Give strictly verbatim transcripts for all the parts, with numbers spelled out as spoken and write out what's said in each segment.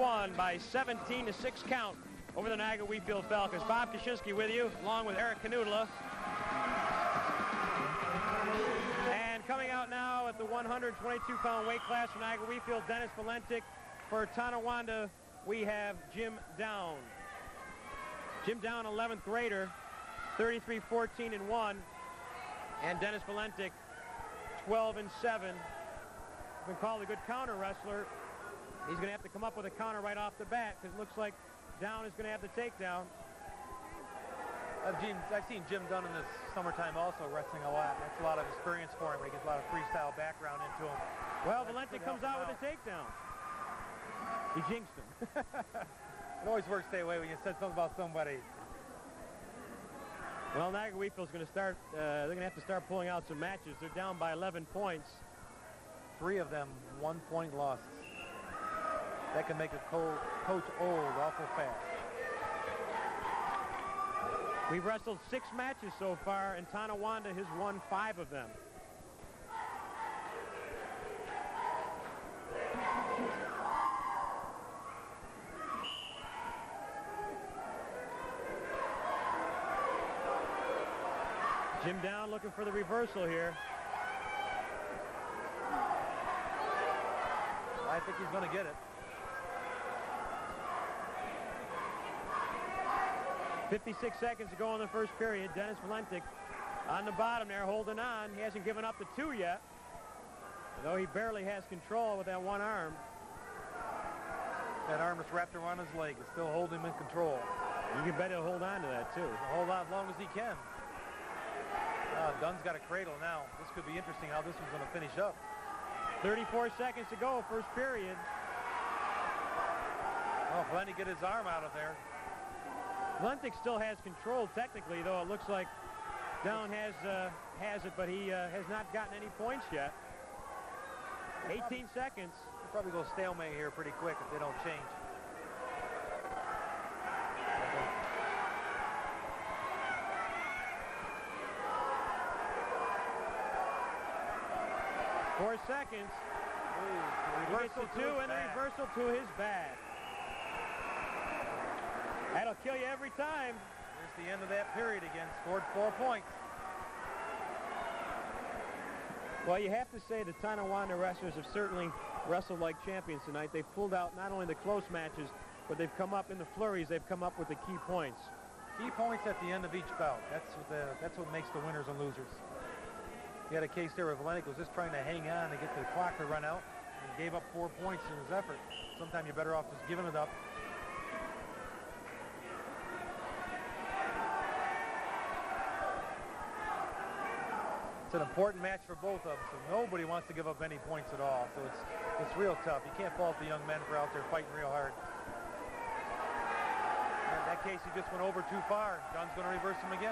won by seventeen to six count over the Niagara Wheatfield Falcons. Bob Kaczynski with you, along with Eric Knudla. And coming out now at the one hundred twenty-two pound weight class for Niagara Wheatfield, Dennis Valentik. For Tonawanda, we have Jim Down. Jim Down, eleventh grader, thirty-three fourteen and one. And Dennis Valentik, twelve and seven. Been called a good counter wrestler. He's going to have to come up with a counter right off the bat because it looks like Down is going to have the takedown. I've, Jim, I've seen Jim Dunn in this summertime also wrestling a lot. That's a lot of experience for him. He gets a lot of freestyle background into him. Well, Valentik comes out with a takedown. He jinxed him. It always works that way when you said something about somebody. Well, Niagara Wheatfield's going to start, uh, they're going to have to start pulling out some matches. They're down by eleven points. Three of them one-point losses. That can make a co coach old awful fast. We've wrestled six matches so far, and Tonawanda has won five of them. Jim Down looking for the reversal here. I think he's going to get it. fifty-six seconds to go in the first period. Dennis Valentik on the bottom there holding on. He hasn't given up the two yet, though he barely has control with that one arm. That arm is wrapped around his leg. It's still holding him in control. You can bet he'll hold on to that too. He'll hold on as long as he can. Uh, Dunn's got a cradle now. This could be interesting how this one's going to finish up. thirty-four seconds to go, first period. Oh, Valentik get his arm out of there. Valentik still has control technically, though it looks like Down has uh, has it, but he uh, has not gotten any points yet. eighteen seconds. He'll probably go stalemate here pretty quick if they don't change. Four seconds. Ooh, He gets the two and the reversal to his back. That'll kill you every time. Here's the end of that period again. Scored four points. Well, you have to say the Tonawanda wrestlers have certainly wrestled like champions tonight. They've pulled out not only the close matches, but they've come up in the flurries. They've come up with the key points. Key points at the end of each bout. That's what, the, that's what makes the winners and losers. You had a case there where Valentik was just trying to hang on to get the clock to run out and gave up four points in his effort. Sometimes you're better off just giving it up. It's an important match for both of them, so nobody wants to give up any points at all. So it's it's real tough. You can't fault the young men for out there fighting real hard. In that case, he just went over too far. Dunn's going to reverse him again.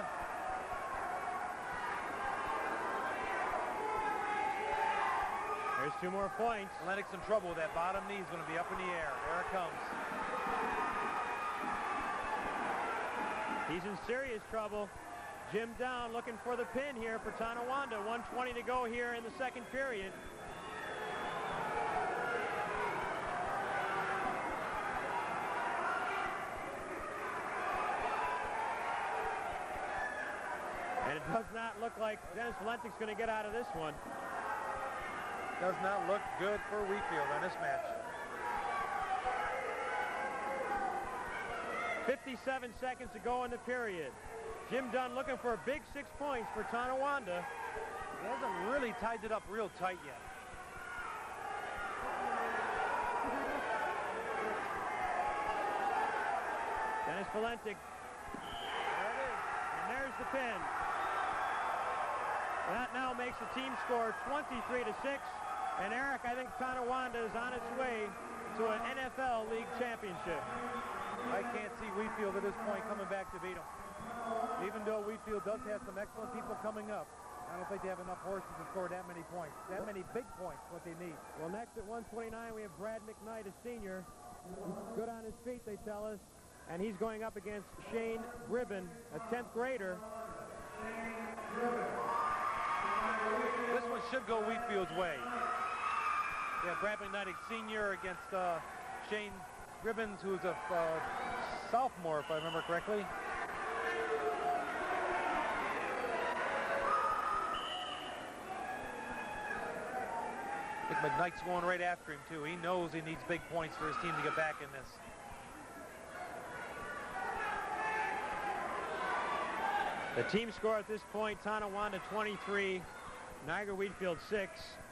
There's two more points. Valentik's in trouble with that bottom knee. Is going to be up in the air. There it comes. He's in serious trouble. Jim Down looking for the pin here for Tonawanda. one twenty to go here in the second period. And it does not look like Dennis Valentik's going to get out of this one. Does not look good for Wheatfield on this match. fifty-seven seconds to go in the period. Jim Dunn looking for a big six points for Tonawanda. He hasn't really tied it up real tight yet. Dennis Valentik. There it is. And there's the pin. That now makes the team score twenty-three to six. And Eric, I think Tonawanda is on its way to an N F L League championship. I can't see Wheatfield at this point coming back to beat him. Even though Wheatfield does have some excellent people coming up, I don't think they have enough horses to score that many points. That many big points, what they need. Well, next at one twenty-nine, we have Brad McKnight, a senior. He's good on his feet, they tell us. And he's going up against Shane Gribben, a tenth grader. This one should go Wheatfield's way. Yeah, Brad McKnight, senior, against uh, Shane Gribbins, who's a uh, sophomore, if I remember correctly. I think McKnight's going right after him, too. He knows he needs big points for his team to get back in this. The team score at this point, Tonawanda twenty-three, Niagara Wheatfield six.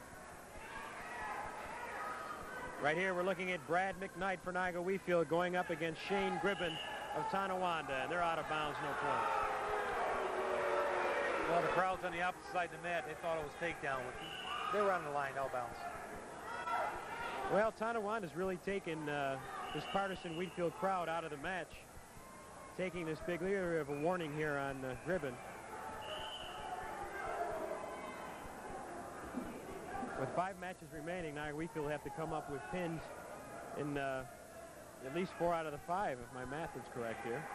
Right here, we're looking at Brad McKnight for Niagara Wheatfield going up against Shane Gribbin of Tonawanda, and they're out of bounds, no points. Well, the crowd's on the opposite side of the net. They thought it was takedown. They were on the line, out of bounds. Well, Tonawanda's really taken uh, this partisan Wheatfield crowd out of the match, taking this big lead of a warning here on uh, Gribbin. With five matches remaining, Niagara Wheatfield will have to come up with pins in uh, at least four out of the five, if my math is correct here.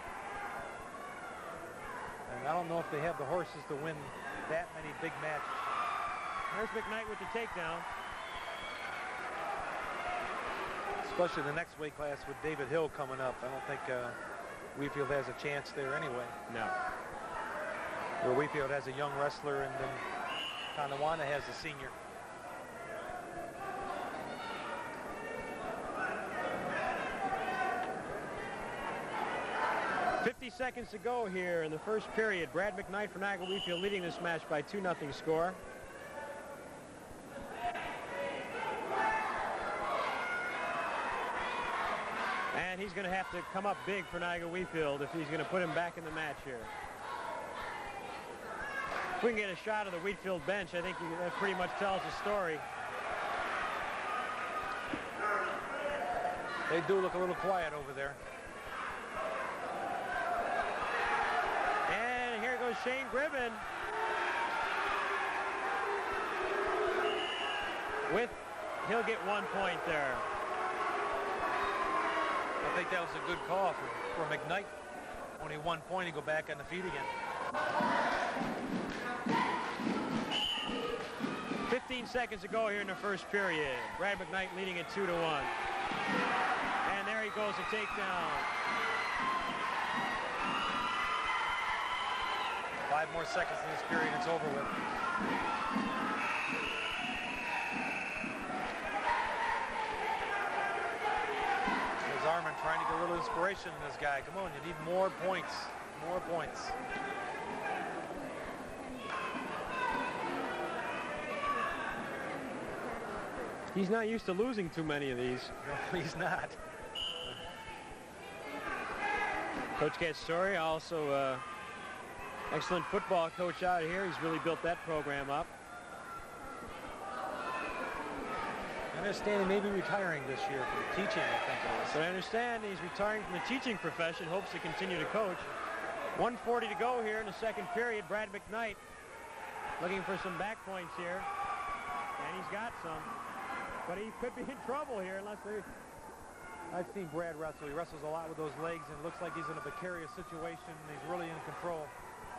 And I don't know if they have the horses to win that many big matches. There's McKnight with the takedown. Especially the next weight class with David Hill coming up. I don't think uh, Wheatfield has a chance there anyway. No. Where Wheatfield has a young wrestler and then Tonawanda has a senior. fifty seconds to go here in the first period. Brad McKnight for Niagara Wheatfield leading this match by two nothing score. And he's going to have to come up big for Niagara Wheatfield if he's going to put him back in the match here. If we can get a shot of the Wheatfield bench, I think that pretty much tells the story. They do look a little quiet over there. And here goes Shane Gribbin. With, he'll get one point there. I think that was a good call for, for McKnight. Only one point, he go back on the feet again. fifteen seconds to go here in the first period. Brad McKnight leading it two to one. And there he goes, a takedown. Five more seconds in this period, it's over with. There's Arman trying to get a little inspiration in this guy. Come on, you need more points. More points. He's not used to losing too many of these. No, he's not. Coach Castore, also uh, excellent football coach out here. He's really built that program up. I understand he may be retiring this year from teaching, I think it is. But I understand he's retiring from the teaching profession, hopes to continue to coach. one forty to go here in the second period. Brad McKnight looking for some back points here. And he's got some. But he could be in trouble here unless they... I've seen Brad wrestle. He wrestles a lot with those legs and it looks like he's in a precarious situation and he's really in control.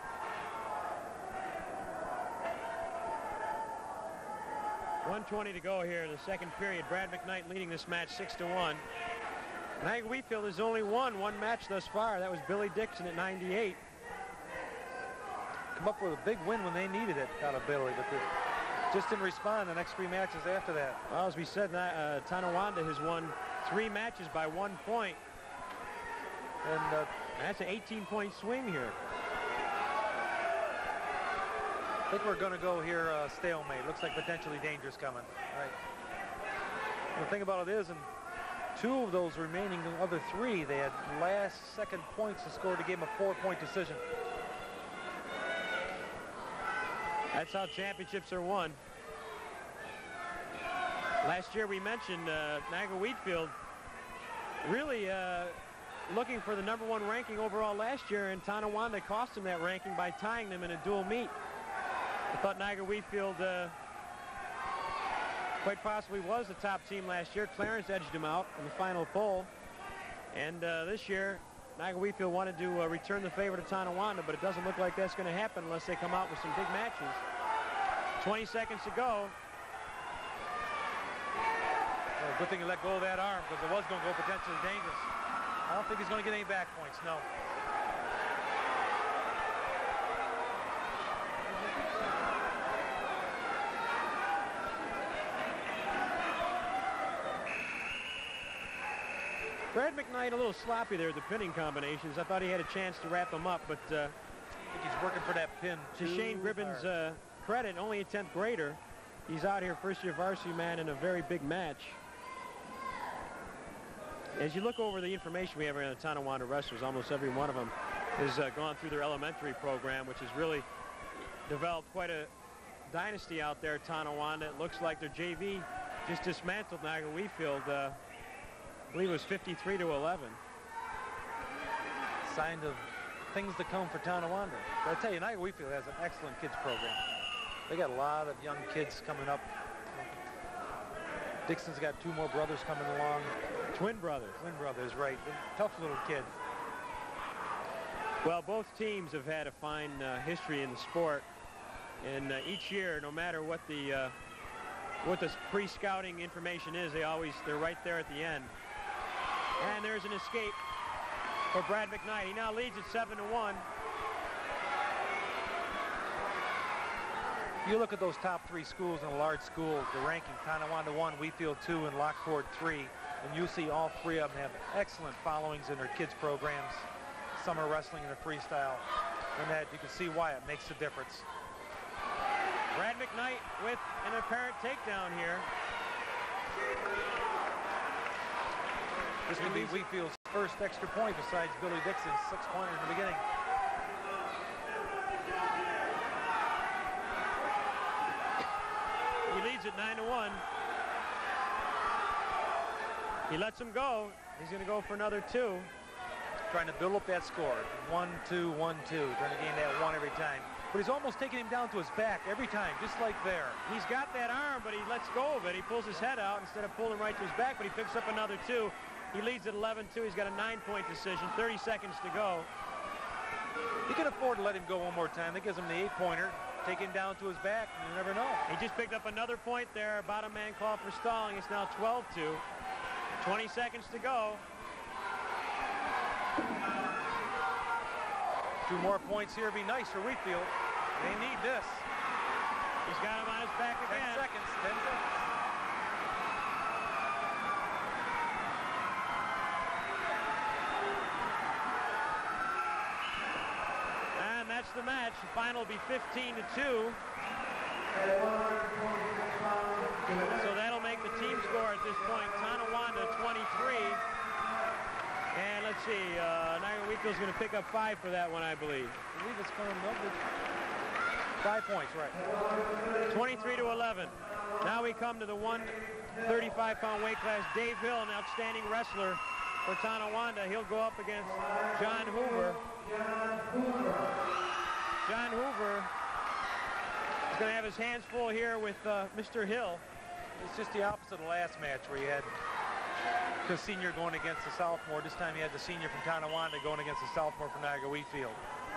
one twenty to go here in the second period. Brad McKnight leading this match six to one. Niagara Wheatfield has only won one match thus far. That was Billy Dixon at ninety-eight. Come up with a big win when they needed it out of Billy, but they just didn't respond the next three matches after that. Well, as we said, uh, Tonawanda has won three matches by one point. And uh, that's an eighteen point swing here. I think we're going to go here uh, stalemate. Looks like potentially dangerous coming. Right. The thing about it is, in two of those remaining other three, they had last second points to score to give them a four point decision. That's how championships are won. Last year we mentioned uh, Niagara Wheatfield really uh, looking for the number one ranking overall last year, and Tonawanda cost them that ranking by tying them in a dual meet. I thought Niagara Wheatfield uh, quite possibly was the top team last year. Clarence edged them out in the final poll. And uh, this year, Niagara Wheatfield wanted to uh, return the favor to Tonawanda, but it doesn't look like that's going to happen unless they come out with some big matches. twenty seconds to go. Well, good thing you let go of that arm because it was going to go potentially dangerous. I don't think he's going to get any back points, no. Brad McKnight a little sloppy there at the pinning combinations. I thought he had a chance to wrap them up, but uh, I think he's working for that pin. to Shane Gribben's uh, credit, only a tenth grader. He's out here first-year varsity man in a very big match. As you look over the information we have around the Tonawanda wrestlers, almost every one of them has uh, gone through their elementary program, which has really developed quite a dynasty out there at Tonawanda. It looks like their J V just dismantled Niagara Wheatfield. Uh, I believe it was fifty-three to eleven. Sign of things to come for Tonawanda. But I tell you, Niagara Wheatfield has an excellent kids program. They got a lot of young kids coming up. Dixon's got two more brothers coming along. Twin brothers. Twin brothers, right. Tough little kids. Well, both teams have had a fine uh, history in the sport. And uh, each year, no matter what the uh, what the pre-scouting information is, they always, they're right there at the end. And there's an escape for Brad McKnight. He now leads at seven to one. You look at those top three schools in a large school, the ranking, Tonawanda one, Wheatfield two, and Lockport three, and you see all three of them have excellent followings in their kids programs, summer wrestling and the freestyle, and that you can see why it makes a difference. Brad McKnight with an apparent takedown here. This could be Wheatfield's first extra point besides Billy Dixon's six-pointer in the beginning. He leads at nine to one. He lets him go. He's going to go for another two. Trying to build up that score. One, two, one, two. Trying to gain that one every time. But he's almost taking him down to his back every time, just like there. He's got that arm, but he lets go of it. He pulls his head out instead of pulling right to his back, but he picks up another two. He leads at eleven two. He's got a nine-point decision. thirty seconds to go. He can afford to let him go one more time. That gives him the eight-pointer. Take him down to his back, and you never know. He just picked up another point there. Bottom man called for stalling. It's now twelve two. twenty seconds to go. Two more points here would be nice for Wheatfield. They need this. He's got him on his back again. Ten seconds. Ten seconds. And that's the match. The final will be fifteen to two. So that'll make the team score at this point. Tonawanda twenty-three. And let's see, uh, Niagara Wheatfield's going to pick up five for that one, I believe. I believe it's going up with five points, right. twenty-three to eleven. Now we come to the one thirty-five pound weight class. Dave Hill, an outstanding wrestler for Tonawanda. He'll go up against John Hoover. John Hoover is going to have his hands full here with uh, Mister Hill. It's just the opposite of the last match where you had the senior going against the sophomore. This time you had the senior from Tonawanda going against the sophomore from Niagara Wheatfield.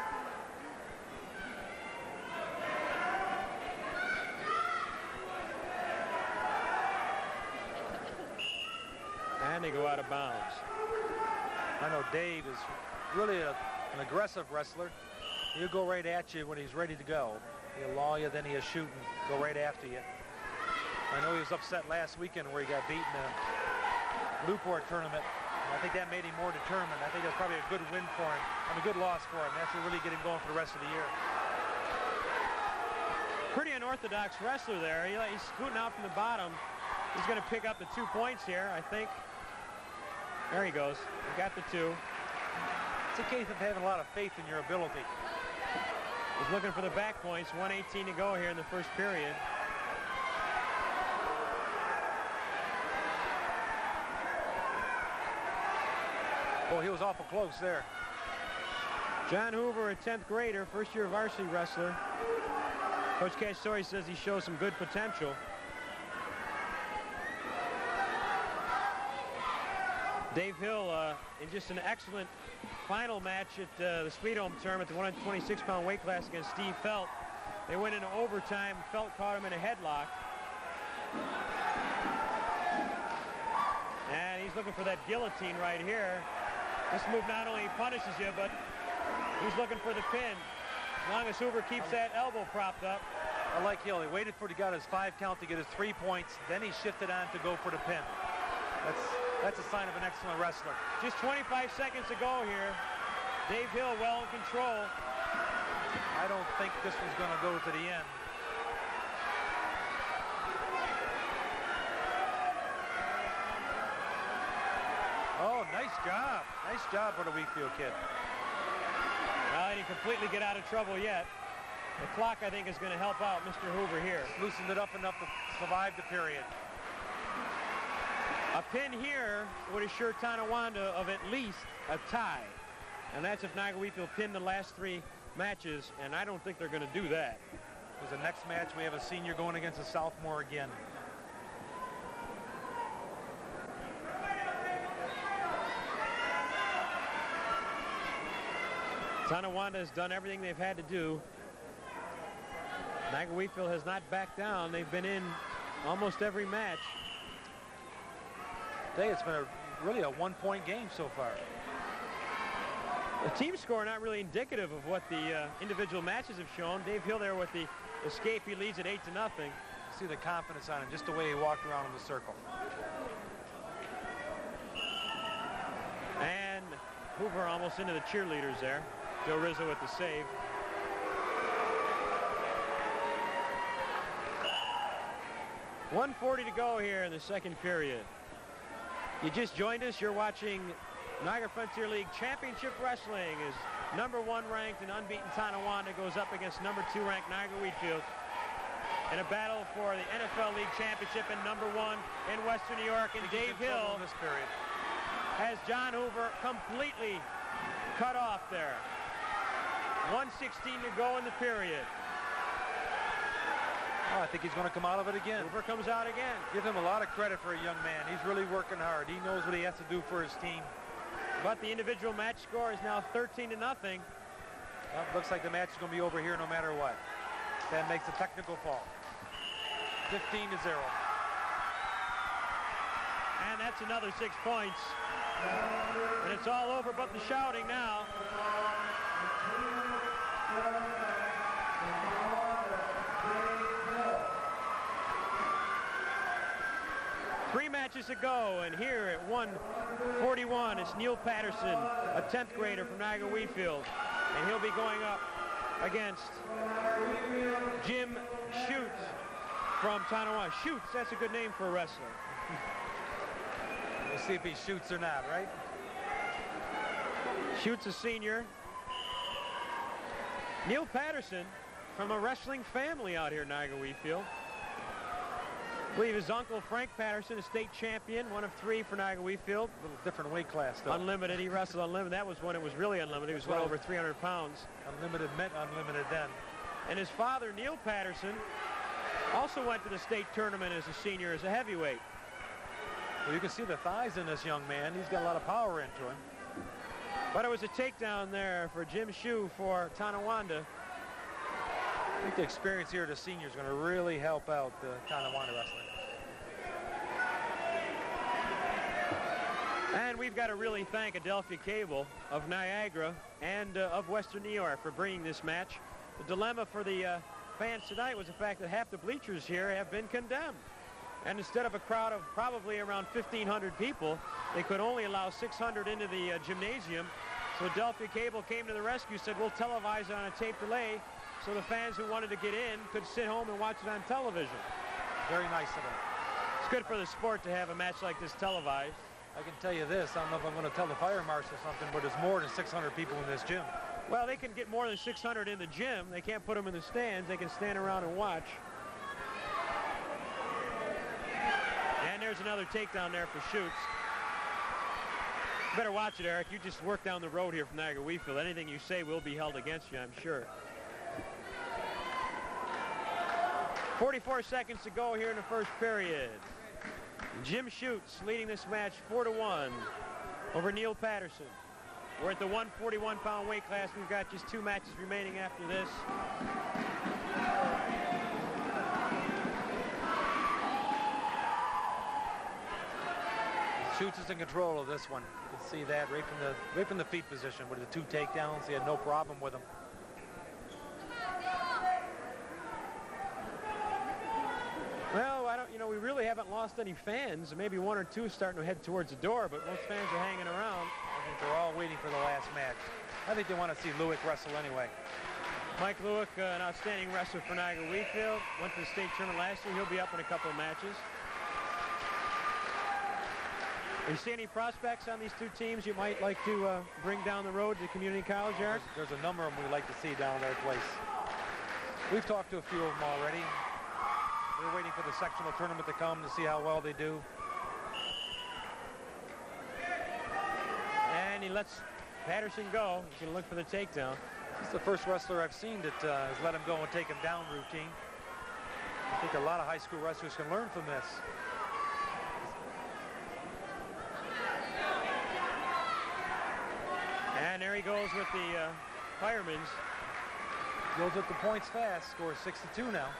And they go out of bounds. I know Dave is really a, an aggressive wrestler. He'll go right at you when he's ready to go. He'll law you, then he'll shoot and go right after you. I know he was upset last weekend where he got beaten in a Newport tournament. I think that made him more determined. I think that's probably a good win for him and a good loss for him. That's to really get him going for the rest of the year. Pretty unorthodox wrestler there. He, he's scooting out from the bottom. He's going to pick up the two points here, I think. There he goes. He got the two. It's a case of having a lot of faith in your ability. He's looking for the back points. one eighteen to go here in the first period. Well, he was awful close there. John Hoover, a tenth grader, first year varsity wrestler. Coach Castore says he shows some good potential. Dave Hill uh, in just an excellent final match at uh, the Sweet-Home tournament, the one twenty-six pound weight class against Steve Felt. They went into overtime. Felt caught him in a headlock. he's looking for that guillotine right here. This move not only punishes you, but he's looking for the pin. As long as Hoover keeps that elbow propped up. I like Hill. He waited for, he got his five count to get his three points. Then he shifted on to go for the pin. That's, that's a sign of an excellent wrestler. Just twenty-five seconds to go here. Dave Hill well in control. I don't think this one's going to go to the end. Oh, nice job. Nice job for the Wheatfield kid. Well, he didn't completely get out of trouble yet. The clock, I think, is going to help out Mister Hoover here. Loosened it up enough to survive the period. A pin here would assure Tonawanda of at least a tie. And that's if Niagara Wheatfield pinned the last three matches, and I don't think they're going to do that. Because the next match, we have a senior going against a sophomore again. Tonawanda has done everything they've had to do. Niagara Wheatfield has not backed down. They've been in almost every match. Today it's been a really a one-point game so far. The team score not really indicative of what the uh, individual matches have shown. Dave Hill there with the escape. He leads at eight to nothing. See the confidence on him, just the way he walked around in the circle. And Hoover almost into the cheerleaders there. Joe Rizzo with the save. one forty to go here in the second period. You just joined us. You're watching Niagara Frontier League Championship Wrestling as number one ranked and unbeaten Tonawanda goes up against number two ranked Niagara Wheatfield in a battle for the N F L League Championship and number one in Western New York. And Dave Hill this period has John Hoover completely cut off there. one sixteen to go in the period. Oh, I think he's going to come out of it again. Hoover comes out again. Give him a lot of credit for a young man. He's really working hard. He knows what he has to do for his team. But the individual match score is now thirteen to nothing. Well, looks like the match is going to be over here no matter what. That makes a technical fall. fifteen to zero. And that's another six points. And it's all over but the shouting now. Three matches to go, and here at one forty-one, it's Neil Patterson, a tenth grader from Niagara Wheatfield, and he'll be going up against Jim Schutz from Tonawanda. Schutz, that's a good name for a wrestler. We'll see if he shoots or not, right? Schutz, a senior. Neil Patterson from a wrestling family out here in Niagara Wheatfield. I believe his uncle, Frank Patterson, a state champion, one of three for Niagara Wheatfield. A little different weight class, though. Unlimited, he wrestled unlimited. That was when it was really unlimited. He was well over three hundred pounds. Unlimited meant unlimited then. And his father, Neil Patterson, also went to the state tournament as a senior, as a heavyweight. Well, you can see the thighs in this young man. He's got a lot of power into him. But it was a takedown there for Jim Shue for Tonawanda. I think the experience here at the senior is going to really help out the Tonawanda wrestling. And we've got to really thank Adelphia Cable of Niagara and uh, of Western New York for bringing this match. The dilemma for the uh, fans tonight was the fact that half the bleachers here have been condemned. And instead of a crowd of probably around fifteen hundred people, they could only allow six hundred into the uh, gymnasium. So Adelphia Cable came to the rescue, said, we'll televise it on a tape delay, so the fans who wanted to get in could sit home and watch it on television. Very nice of them. It's good for the sport to have a match like this televised. I can tell you this, I don't know if I'm going to tell the fire marshal something, but there's more than six hundred people in this gym. Well, they can get more than six hundred in the gym. They can't put them in the stands. They can stand around and watch. And there's another takedown there for Schutz. Better watch it, Eric. You just work down the road here from Niagara Wheatfield. Anything you say will be held against you, I'm sure. forty-four seconds to go here in the first period. Jim Schutz leading this match four to one over Neil Patterson. We're at the one forty-one pound weight class. We've got just two matches remaining after this. Schutz is in control of this one. You can see that right from the right from the feet position with the two takedowns. He had no problem with them. Well, I don't, you know, we really haven't lost any fans. Maybe one or two starting to head towards the door, but most fans are hanging around. I think they're all waiting for the last match. I think they want to see Lewick wrestle anyway. Mike Lewick, uh, an outstanding wrestler for Niagara Wheatfield. Went to the state tournament last year. He'll be up in a couple of matches. Do you see any prospects on these two teams you might like to uh, bring down the road to community college, Eric? There's, there's a number of them we'd like to see down at our place. We've talked to a few of them already. We're waiting for the sectional tournament to come to see how well they do. And he lets Patterson go. He's going to look for the takedown. He's the first wrestler I've seen that uh, has let him go and take him down routine. I think a lot of high school wrestlers can learn from this. And there he goes with the uh, Firemen's. Goes with the points fast. Scores six to two now.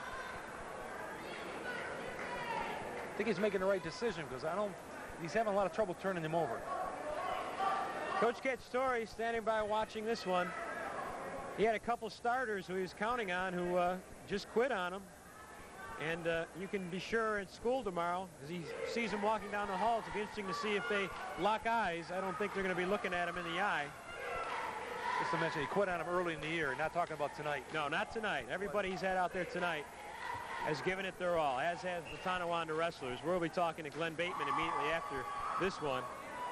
I think he's making the right decision because I don't. He's having a lot of trouble turning him over. Coach Cacciatore standing by watching this one. He had a couple starters who he was counting on who uh, just quit on him. And uh, you can be sure at school tomorrow, as he sees him walking down the hall, it'll be interesting to see if they lock eyes. I don't think they're going to be looking at him in the eye. Just to mention, he quit on him early in the year. Not talking about tonight. No, not tonight. Everybody he's had out there tonight has given it their all, as has the Tonawanda wrestlers. We'll be talking to Glenn Bateman immediately after this one.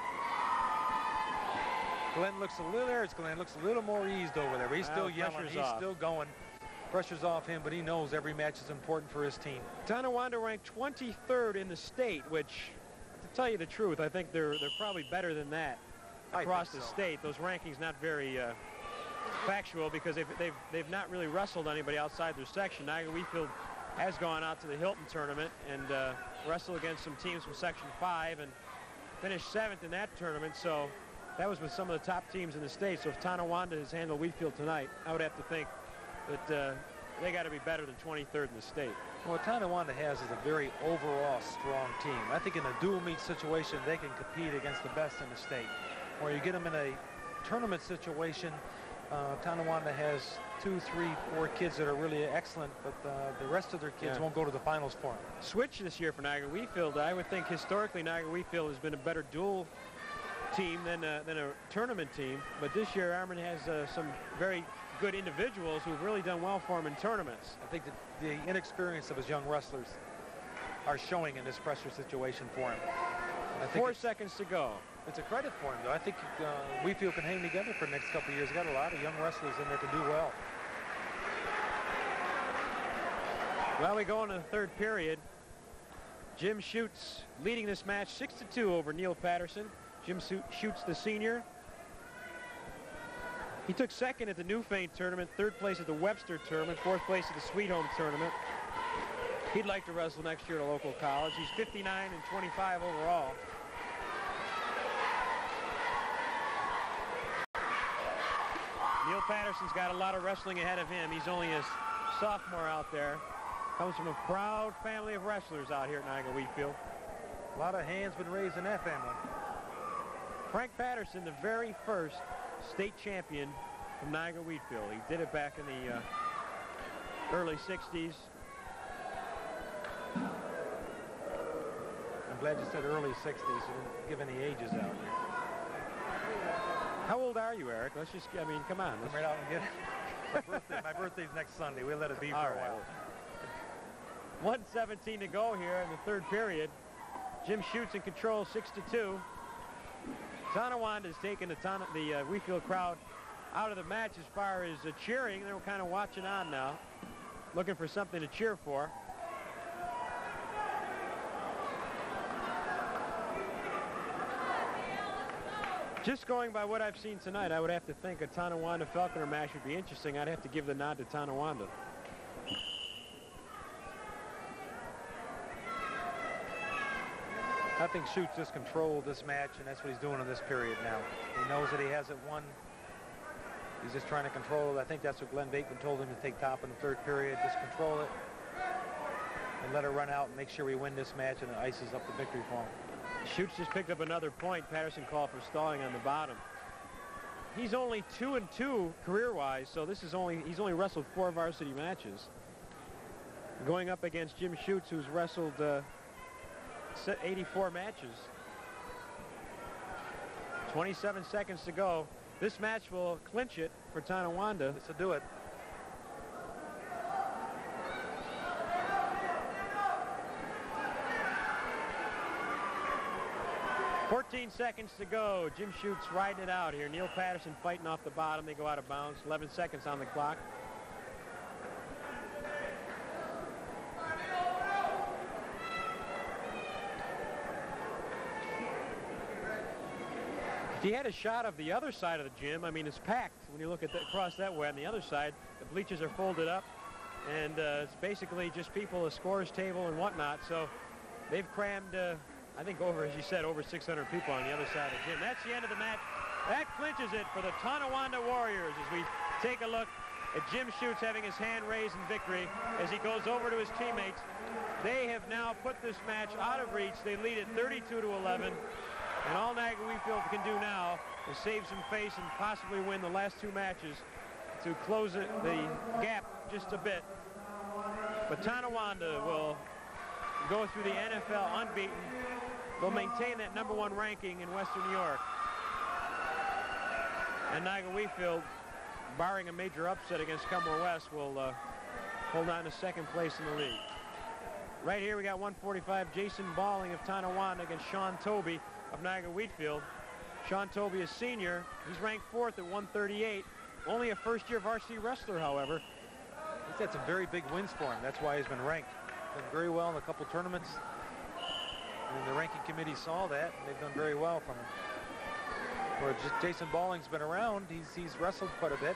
Glenn looks a little, there's Glenn, looks a little more eased over there. But he's still well, yelling, he's off. still going. Pressure's off him, but he knows every match is important for his team. Tonawanda ranked twenty-third in the state, which, to tell you the truth, I think they're they're probably better than that across the so. state. Those rankings not very uh, factual because they've, they've they've not really wrestled anybody outside their section. Niagara Wheatfield has gone out to the Hilton tournament and uh, wrestled against some teams from Section five and finished seventh in that tournament. So that was with some of the top teams in the state. So if Tonawanda has handled Wheatfield tonight, I would have to think that uh, they got to be better than twenty-third in the state. Well, what Tonawanda has is a very overall strong team. I think in a dual meet situation, they can compete against the best in the state. Or you get them in a tournament situation, uh, Tonawanda has two, three, four kids that are really excellent, but uh, the rest of their kids Yeah. won't go to the finals for them. Switch this year for Niagara Wheatfield. I would think historically Niagara Wheatfield has been a better dual team than a, than a tournament team, but this year Armand has uh, some very good individuals who've really done well for him in tournaments. I think that the inexperience of his young wrestlers are showing in this pressure situation for him. I think Four it's, seconds to go. it's a credit for him, though. I think uh, Wheatfield can hang together for the next couple of years. He's got a lot of young wrestlers in there to do well. Well, we go into the third period. Jim Schutz leading this match six to two over Neil Patterson. Jim Schutz, the senior. He took second at the Newfane tournament, third place at the Webster tournament, fourth place at the Sweet Home tournament. He'd like to wrestle next year at a local college. He's fifty-nine and twenty-five overall. Neil Patterson's got a lot of wrestling ahead of him. He's only a sophomore out there. Comes from a proud family of wrestlers out here at Niagara Wheatfield. A lot of hands been raised in that family. Frank Patterson, the very first state champion from Niagara Wheatfield. He did it back in the uh, early sixties. I'm glad you said early sixties. You didn't give any ages out. How old are you, Eric? Let's just, I mean, come on. Come right out and get it. My, birthday, my birthday's next Sunday. We'll let it be for All a right. while. one seventeen to go here in the third period. Jim Schutz in control, six to two. Tonawanda has taken the, Ton the uh, Wheatfield crowd out of the match as far as uh, cheering. They're kind of watching on now, looking for something to cheer for. Just going by what I've seen tonight, I would have to think a Tonawanda-Falconer match would be interesting. I'd have to give the nod to Tonawanda. I think Schutz just controlled this match, and that's what he's doing in this period now. He knows that he hasn't won. He's just trying to control it. I think that's what Glenn Bateman told him to take top in the third period. Just control it and let it run out and make sure we win this match, and it ices up the victory for him. Schutz just picked up another point. Patterson called for stalling on the bottom. He's only two and two career-wise, so this is only he's only wrestled four varsity matches. Going up against Jim Schutz, who's wrestled uh, eighty-four matches. twenty-seven seconds to go. This match will clinch it for Tonawanda. This will do it. fourteen seconds to go. Jim Schutz riding it out here. Neil Patterson fighting off the bottom. They go out of bounds. eleven seconds on the clock. If he had a shot of the other side of the gym, I mean, it's packed when you look at the, across that way. On the other side, the bleachers are folded up, and uh, it's basically just people, a scores table and whatnot. So they've crammed, uh, I think, over, as you said, over six hundred people on the other side of the gym. That's the end of the match. That clinches it for the Tonawanda Warriors as we take a look at Jim Schutz having his hand raised in victory as he goes over to his teammates. They have now put this match out of reach. They lead it thirty-two to eleven. And all Niagara Wheatfield can do now is save some face and possibly win the last two matches to close it, the gap just a bit. But Tonawanda will go through the N F L unbeaten. They'll maintain that number one ranking in Western New York. And Niagara Wheatfield, barring a major upset against Cumberland West, will uh, hold on to second place in the league. Right here we got one forty-five, Jason Balling of Tonawanda against Sean Toby of Niagara Wheatfield. Sean Toby is senior. He's ranked fourth at one thirty-eight. Only a first-year varsity wrestler, however. He's had some very big wins for him. That's why he's been ranked. Done very well in a couple tournaments. And the ranking committee saw that, and they've done very well from him. Where Jason Balling's been around, he's, he's wrestled quite a bit.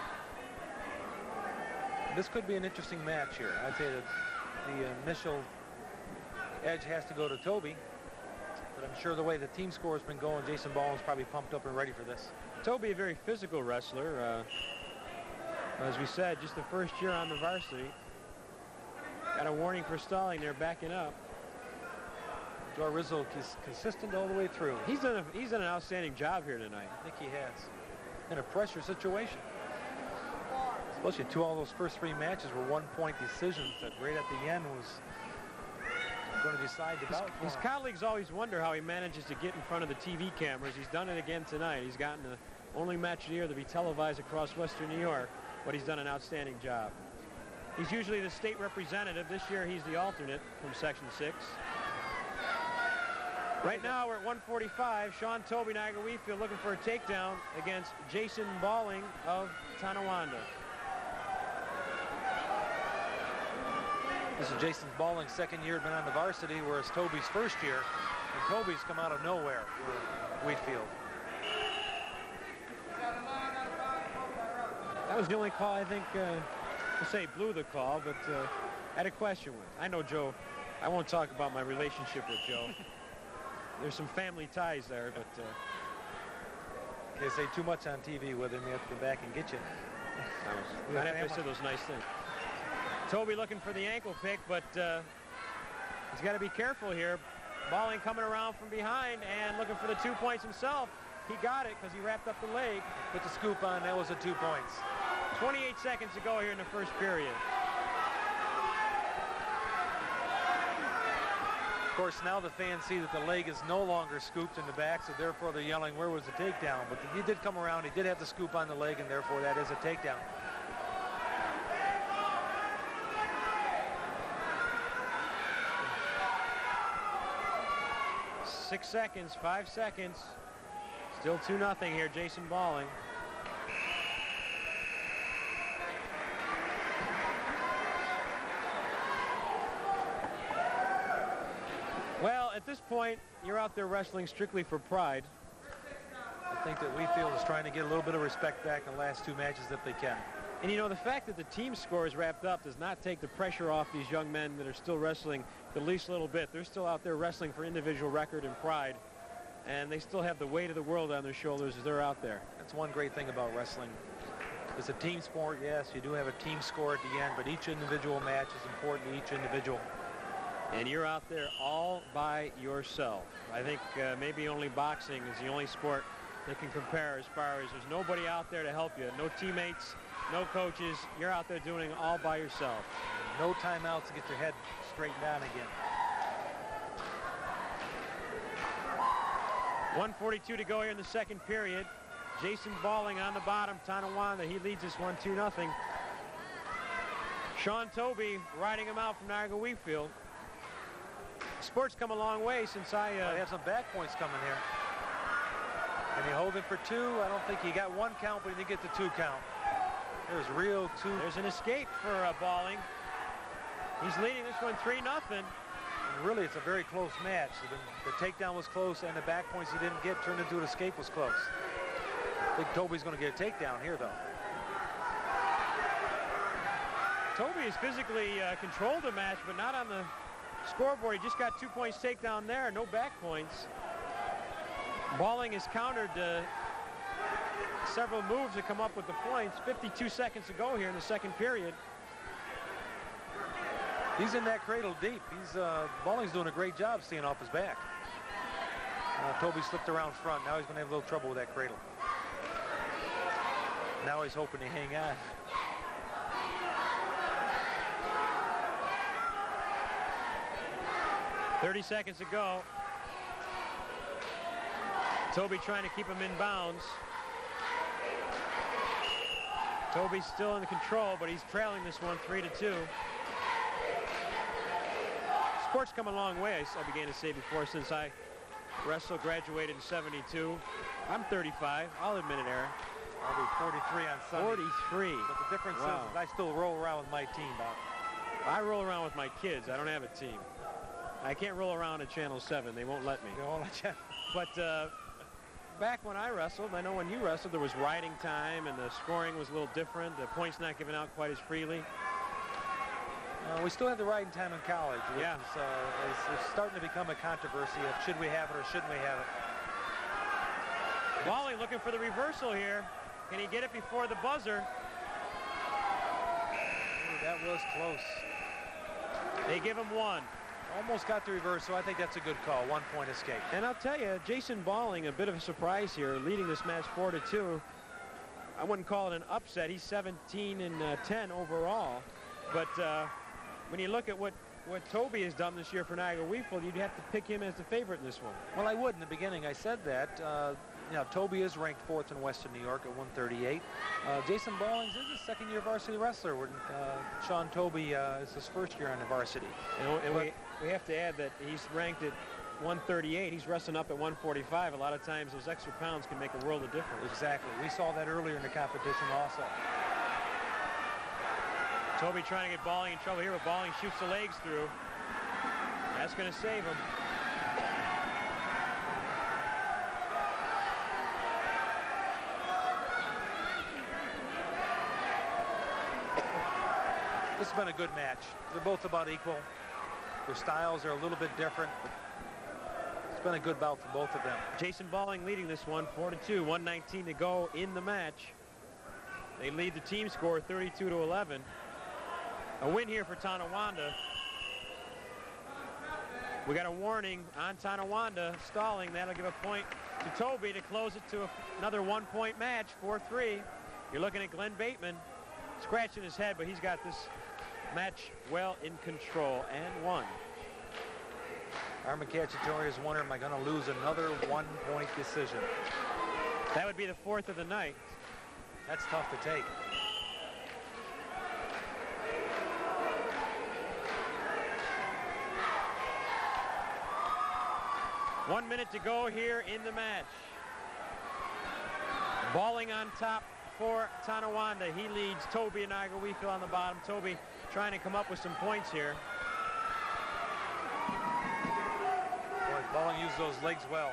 This could be an interesting match here. I'd say that the initial edge has to go to Toby. But I'm sure the way the team score has been going, Jason Balling's probably pumped up and ready for this. Toby, a very physical wrestler. Uh, as we said, just the first year on the varsity. Got a warning for stalling there, backing up. Joe Rizzo is consistent all the way through. He's done, a, he's done an outstanding job here tonight. I think he has. In a pressure situation. Especially two, all those first three matches were one-point decisions that right at the end was going to decide the bout. His, his colleagues always wonder how he manages to get in front of the T V cameras. He's done it again tonight. He's gotten the only match of the year to be televised across Western New York, but he's done an outstanding job. He's usually the state representative. This year he's the alternate from Section six. Right now we're at one forty-five. Sean Toby, Niagara Wheatfield, looking for a takedown against Jason Balling of Tonawanda. This is Jason Balling's second year been on the varsity, whereas Toby's first year. And Toby's come out of nowhere for Wheatfield. That was the only call I think, uh, to say blew the call, but uh, I had a question with. I know Joe. I won't talk about my relationship with Joe. There's some family ties there, but uh, they say too much on T V with him, you have to go back and get you. I was, I'd have to say those nice things. Toby looking for the ankle pick, but uh, he's got to be careful here. Balling coming around from behind and looking for the two points himself. He got it because he wrapped up the leg. Put the scoop on. That was the two points. twenty-eight seconds to go here in the first period. Of course, now the fans see that the leg is no longer scooped in the back, so therefore they're yelling, where was the takedown? But he did come around. He did have the scoop on the leg, and therefore that is a takedown. Six seconds, five seconds. Still two nothing here, Jason Balling. Well, at this point, you're out there wrestling strictly for pride. I think that Wheatfield is trying to get a little bit of respect back in the last two matches if they can. And you know, the fact that the team score is wrapped up does not take the pressure off these young men that are still wrestling the least little bit. They're still out there wrestling for individual record and pride, and they still have the weight of the world on their shoulders as they're out there. That's one great thing about wrestling. It's a team sport, yes, you do have a team score at the end, but each individual match is important to each individual. and you're out there all by yourself. I think uh, maybe only boxing is the only sport that can compare as far as there's nobody out there to help you. No teammates, no coaches. You're out there doing it all by yourself. No timeouts to get your head straightened down again. one forty-two to go here in the second period. Jason Balling on the bottom. Tonawanda, he leads us one two nothing. Sean Toby riding him out from Niagara Wheatfield. Sport's come a long way since I... Uh, well, they have some back points coming here. And he hold it for two. I don't think he got one count, but he didn't get the two count. There's real two. There's an escape for uh, Balling. He's leading this one three nothing. Really, it's a very close match. The, the takedown was close, and the back points he didn't get turned into an escape was close. I think Toby's going to get a takedown here, though. Toby has physically uh, controlled the match, but not on the scoreboard. He just got two points takedown there, no back points. Balling has countered uh, several moves to come up with the points. fifty-two seconds to go here in the second period. He's in that cradle deep. He's uh, Balling's doing a great job staying off his back. Uh, Toby slipped around front. Now he's going to have a little trouble with that cradle. Now he's hoping to hang on. thirty seconds to go. Toby trying to keep him in bounds. Toby's still in control, but he's trailing this one three to two. Sport's come a long way, I began to say before, since I wrestled, graduated in seventy-two. I'm thirty-five. I'll admit it, Aaron. I'll be forty-three on Sunday. forty-three. But the difference Wow. is, is I still roll around with my team, Bob. I roll around with my kids. I don't have a team. I can't roll around at Channel seven. They won't let me. They won't let you. But uh, back when I wrestled, I know when you wrestled, there was riding time, and the scoring was a little different. The points not given out quite as freely. Uh, we still have the riding time in college, which Yeah. is, uh, is, is starting to become a controversy of should we have it or shouldn't we have it. Balling looking for the reversal here. Can he get it before the buzzer? Ooh, that was close. They give him one. Almost got the reversal. I think that's a good call. One point escape. And I'll tell you, Jason Balling, a bit of a surprise here, leading this match four to two. I wouldn't call it an upset. He's seventeen and ten overall. But uh, when you look at what, what Toby has done this year for Niagara Wheatfield, you'd have to pick him as the favorite in this one. Well, I would. In the beginning, I said that. Uh, you know, Toby is ranked fourth in Western New York at one thirty-eight. Uh, Jason Ballings is a second-year varsity wrestler. When, uh, Sean Toby uh, is his first year on the varsity. And, and we, we have to add that he's ranked at one thirty-eight. He's wrestling up at one forty-five. A lot of times those extra pounds can make a world of difference. Exactly. We saw that earlier in the competition also. Toby trying to get Balling in trouble here, but Balling shoots the legs through. That's going to save him. This has been a good match. They're both about equal. Their styles are a little bit different. But it's been a good bout for both of them. Jason Balling leading this one four to two. one nineteen to go in the match. They lead the team score thirty-two to eleven. A win here for Tonawanda. We got a warning on Tonawanda stalling. That'll give a point to Toby to close it to a, another one-point match, four three. You're looking at Glenn Bateman scratching his head, but he's got this match well in control and won. Armin Cacciatore is wondering, am I going to lose another one-point decision? That would be the fourth of the night. That's tough to take. One minute to go here in the match. Balling on top for Tonawanda. He leads Toby and Niagara Wheatfield on the bottom. Toby trying to come up with some points here. Boy, Balling used those legs well.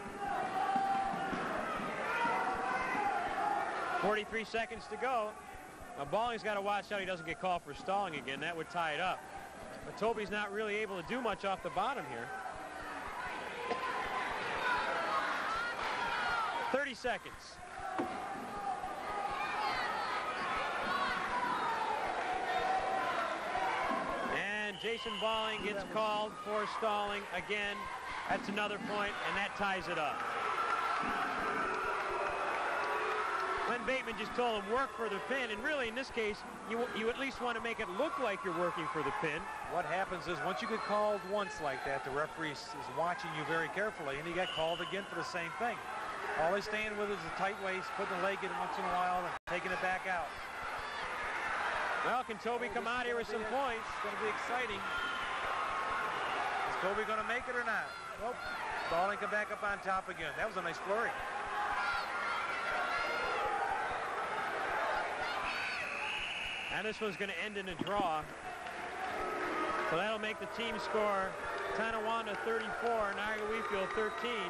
forty-three seconds to go. Now Balling's got to watch out he doesn't get called for stalling again. That would tie it up. But Toby's not really able to do much off the bottom here. thirty seconds. And And Jason Balling gets called for stalling again. That's another point, and that ties it up. Glenn Bateman just told him work for the pin, and really in this case, you, you at least want to make it look like you're working for the pin. What happens is once you get called once like that, the referee is watching you very carefully, and he got called again for the same thing. All he's staying with is a tight waist, putting the leg in once in a while, and taking it back out. Well, can Toby come out here with some points? It's going to be exciting. Is Toby going to make it or not? Nope. Balling come back up on top again. That was a nice flurry. And this one's going to end in a draw. So that'll make the team score Tonawanda thirty-four, Niagara Wheatfield thirteen.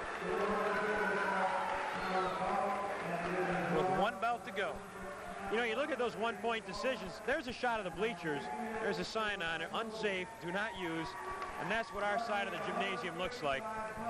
With one bout to go. You know, you look at those one-point decisions, there's a shot of the bleachers. There's a sign on it, unsafe, do not use. And that's what our side of the gymnasium looks like.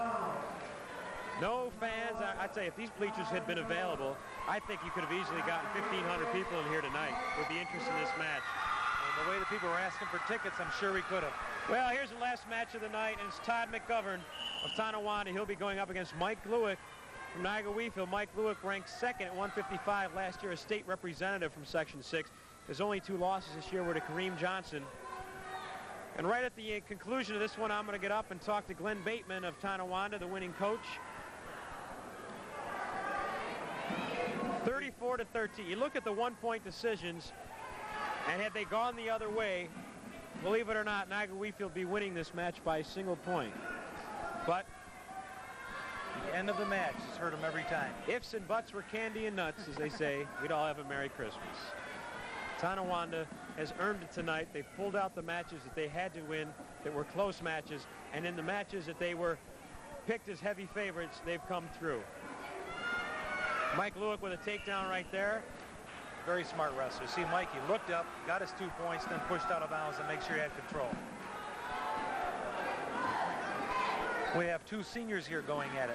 No fans. I, I'd say if these bleachers had been available, I think you could have easily gotten fifteen hundred people in here tonight with the interest in this match. And the way the people were asking for tickets, I'm sure we could have. Well, here's the last match of the night, and it's Todd McGovern of Tonawanda. He'll be going up against Mike Lewick from Niagara Wheatfield. Mike Lewick ranked second at one fifty-five last year, a state representative from Section six. His only two losses this year were to Kareem Johnson. And right at the conclusion of this one, I'm going to get up and talk to Glenn Bateman of Tonawanda, the winning coach. thirty-four to thirteen. You look at the one-point decisions, and had they gone the other way, believe it or not, Niagara Wheatfield be winning this match by a single point. But the end of the match has hurt them every time. Ifs and buts were candy and nuts, as they say. We'd all have a Merry Christmas. Tonawanda has earned it tonight. They pulled out the matches that they had to win that were close matches, and in the matches that they were picked as heavy favorites, they've come through. Mike Lewick with a takedown right there. Very smart wrestler. See, Mike, he looked up, got his two points, then pushed out of bounds and make sure he had control. We have two seniors here going at it.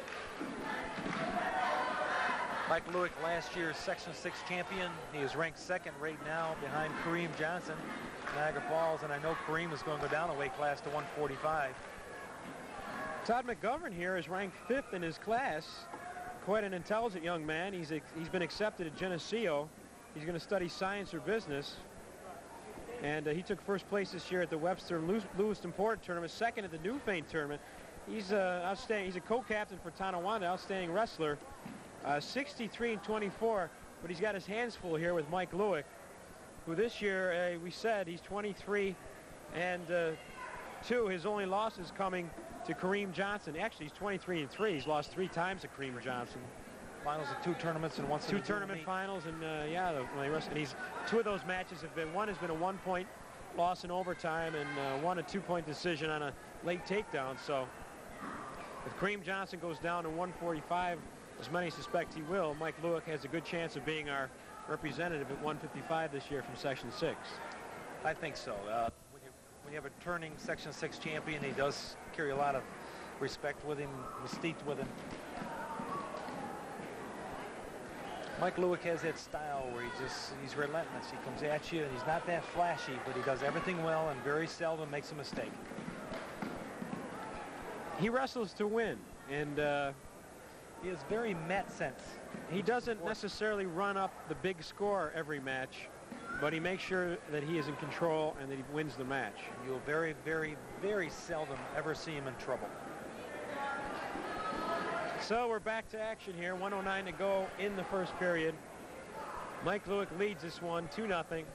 Mike Lewick, last year's Section six champion. He is ranked second right now behind Kareem Johnson, Niagara Falls, and I know Kareem is going to go down a weight class to one forty-five. Todd McGovern here is ranked fifth in his class. Quite an intelligent young man. He's, he's been accepted at Geneseo. He's going to study science or business. And uh, he took first place this year at the Webster Lewiston Port tournament, second at the Newfane tournament. He's uh, outstanding. He's a co-captain for Tonawanda, outstanding wrestler. Uh, sixty-three and twenty-four, but he's got his hands full here with Mike Lewick, who this year, uh, we said, he's twenty-three and uh, two. His only loss is coming to Kareem Johnson. Actually, he's twenty-three and three. He's lost three times to Kareem Johnson. Finals of two tournaments and once two tournament finals, and uh, yeah, the, when they and he's two of those matches have been one has been a one-point loss in overtime, and uh, one a two-point decision on a late takedown. So if Kareem Johnson goes down to one forty-five, as many suspect he will, Mike Lewick has a good chance of being our representative at one fifty-five this year from Section six. I think so. Uh, when, you, when you have a turning Section six champion, he does carry a lot of respect with him, mystique with him. Mike Lewick has that style where he just, he's relentless. He comes at you, and he's not that flashy, but he does everything well and very seldom makes a mistake. He wrestles to win, and uh, he is very Met sense. He doesn't necessarily run up the big score every match, but he makes sure that he is in control and that he wins the match. You'll very, very, very seldom ever see him in trouble. So we're back to action here. one oh nine to go in the first period. Mike Lewick leads this one two nothing.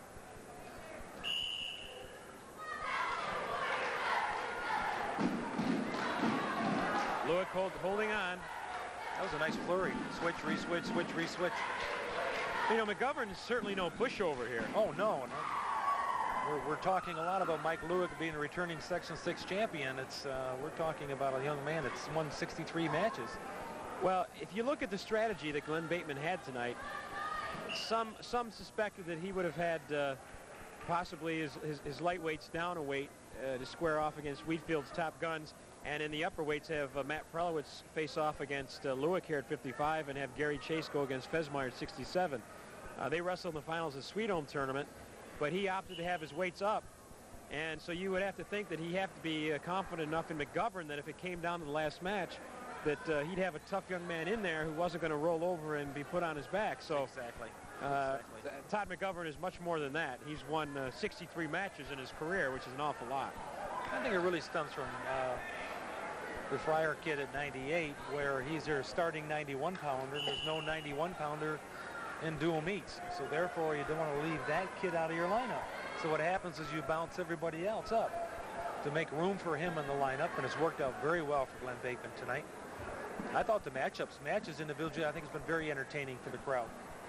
Lewick hold, holding on. That was a nice flurry. Switch, re-switch, switch, re-switch. You know, McGovern is certainly no pushover here. Oh, no. no. We're, we're talking a lot about Mike Lewick being a returning Section six champion. It's uh, we're talking about a young man that's won sixty-three matches. Well, if you look at the strategy that Glenn Bateman had tonight, some some suspected that he would have had uh, possibly his, his, his lightweights down a weight uh, to square off against Wheatfield's top guns, and in the upper weights have uh, Matt Prelowitz face off against uh, Lewick here at fifty-five, and have Gary Chase go against Fesmeyer at sixty-seven. Uh, they wrestled in the finals of the Sweet Home tournament, but he opted to have his weights up And so you would have to think that he'd have to be uh, confident enough in McGovern that if it came down to the last match, that uh, he'd have a tough young man in there who wasn't going to roll over and be put on his back. So exactly. Uh, exactly. Todd McGovern is much more than that. He's won uh, sixty-three matches in his career, which is an awful lot. I think it really stems from uh, the Fryer kid at ninety-eight, where he's their starting ninety-one pounder, and there's no ninety-one pounder in dual meets. So therefore, you don't want to leave that kid out of your lineup. So what happens is you bounce everybody else up to make room for him in the lineup, and it's worked out very well for Glenn Bateman tonight. I thought the matchups, matches individually, I think has been very entertaining for the crowd.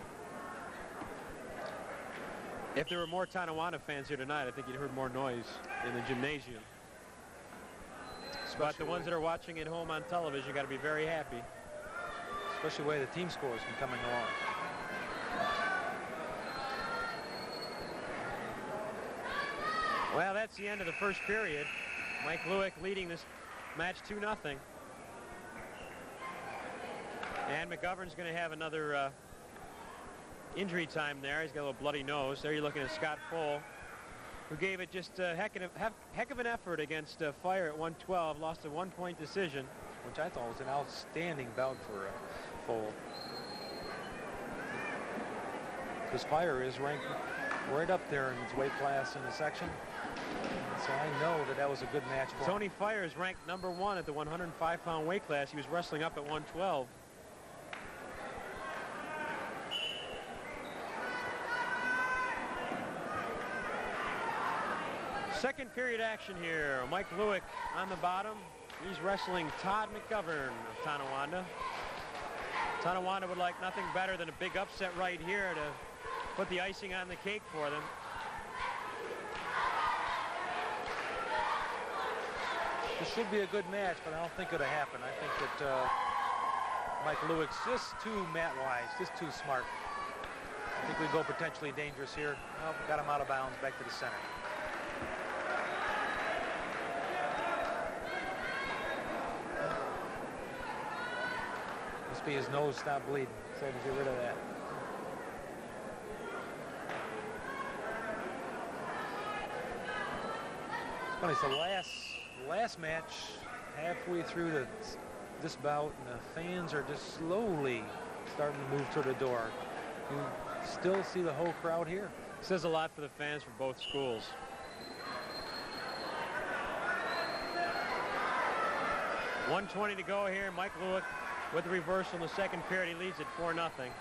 If there were more Tonawanda fans here tonight, I think you'd heard more noise in the gymnasium. But the ones that are watching at home on television got to be very happy. Especially the way the team scores been coming along. Well, that's the end of the first period. Mike Lewick leading this match two nothing. And McGovern's going to have another uh, injury time there. He's got a little bloody nose. There you're looking at Scott Foll, who gave it just a heck of, a, heck of an effort against uh, Fire at one twelve, lost a one-point decision. Which I thought was an outstanding bout for uh, Foll. Because Fire is ranked right up there in his weight class in the section. So I know that that was a good match for Tony him. Fire is ranked number one at the one hundred five pound weight class. He was wrestling up at one twelve. Second period action here. Mike Lewick on the bottom. He's wrestling Todd McGovern of Tonawanda. Tonawanda would like nothing better than a big upset right here to put the icing on the cake for them. This should be a good match, but I don't think it'll happen. I think that uh, Mike Lewick's just too mat-wise, just too smart. I think we go potentially dangerous here. Well, got him out of bounds, back to the center. Must be his nose stopped bleeding, so to get rid of that. It's funny, it's the last, last match, halfway through the, this bout, and the fans are just slowly starting to move to the door. You still see the whole crowd here. Says a lot for the fans for both schools. one twenty to go here. Mike Lewick with the reversal in the second period. He leads at four nothing.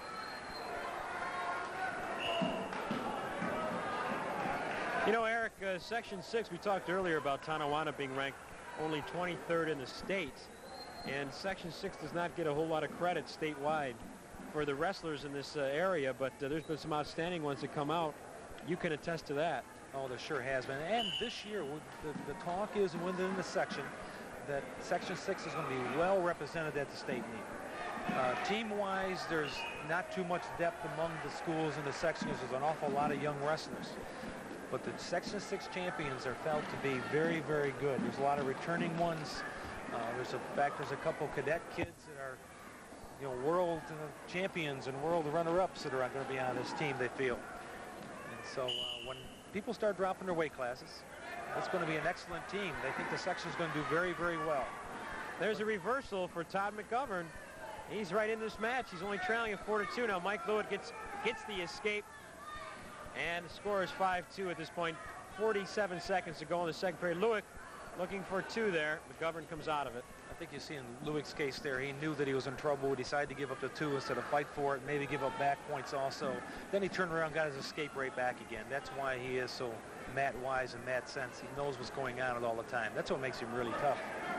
You know, Eric, uh, Section six, we talked earlier about Tonawanda being ranked only twenty-third in the state. And Section six does not get a whole lot of credit statewide for the wrestlers in this uh, area, but uh, there's been some outstanding ones that come out. You can attest to that. Oh, there sure has been. And this year, the, the talk is within the section that Section six is going to be well represented at the state meet. Uh, team-wise, there's not too much depth among the schools in the sections. There's an awful lot of young wrestlers. But the Section six champions are felt to be very, very good. There's a lot of returning ones. Uh, there's a in fact, there's a couple cadet kids that are, you know, world uh, champions and world runner-ups that are going to be on this team, they feel. And so uh, when people start dropping their weight classes, it's going to be an excellent team. They think the section is going to do very, very well. There's a reversal for Todd McGovern. He's right in this match. He's only trailing at four to two now. Mike Lewick gets gets the escape, and the score is five two at this point. forty-seven seconds to go in the second period. Lewick looking for two there. McGovern comes out of it. I think you see in Lewick's case there, he knew that he was in trouble. He decided to give up the two instead of fight for it, maybe give up back points also. Then he turned around, got his escape right back again. That's why he is so mat-wise and mat-sense. He knows what's going on all the time. That's what makes him really tough.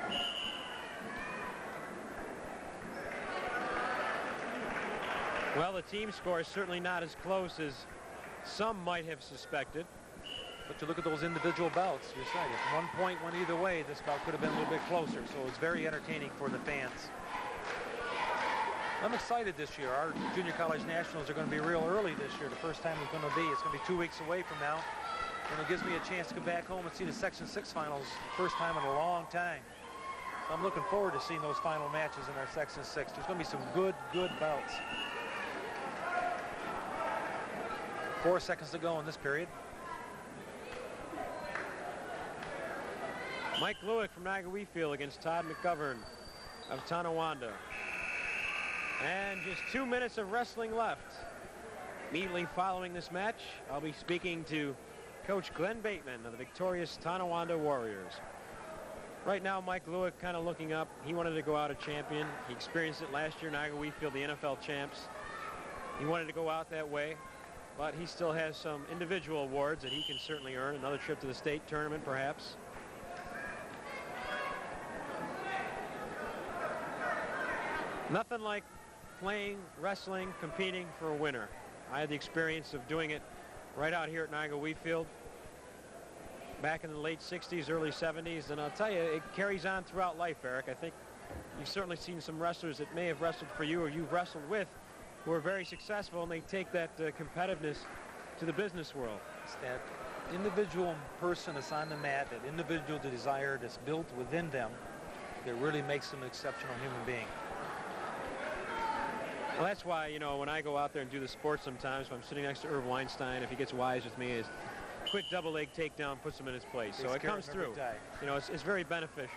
Well, the team score is certainly not as close as some might have suspected. But you look at those individual bouts, you're right. If one point went either way, this bout could have been a little bit closer. So it's very entertaining for the fans. I'm excited this year. Our junior college nationals are going to be real early this year. The first time it's going to be. It's going to be two weeks away from now. And it gives me a chance to go back home and see the Section six finals first time in a long time. So I'm looking forward to seeing those final matches in our Section six. There's going to be some good, good bouts. Four seconds to go in this period. Mike Lewick from Niagara Wheatfield against Todd McGovern of Tonawanda. And just two minutes of wrestling left. Immediately following this match, I'll be speaking to Coach Glenn Bateman of the victorious Tonawanda Warriors. Right now, Mike Lewick kind of looking up. He wanted to go out a champion. He experienced it last year, Niagara Wheatfield, the N F L champs. He wanted to go out that way, but he still has some individual awards that he can certainly earn. Another trip to the state tournament, perhaps. Nothing like playing, wrestling, competing for a winner. I had the experience of doing it right out here at Niagara Wheatfield back in the late sixties, early seventies, and I'll tell you, it carries on throughout life, Eric. I think you've certainly seen some wrestlers that may have wrestled for you or you've wrestled with who are very successful, and they take that uh, competitiveness to the business world. It's that individual person that's on the mat, that individual desire that's built within them that really makes them an exceptional human being. Well, that's why, you know, when I go out there and do the sport sometimes, if I'm sitting next to Irv Weinstein, if he gets wise with me, is quick double leg takedown puts him in his place. So it comes through. You know, it's, it's very beneficial.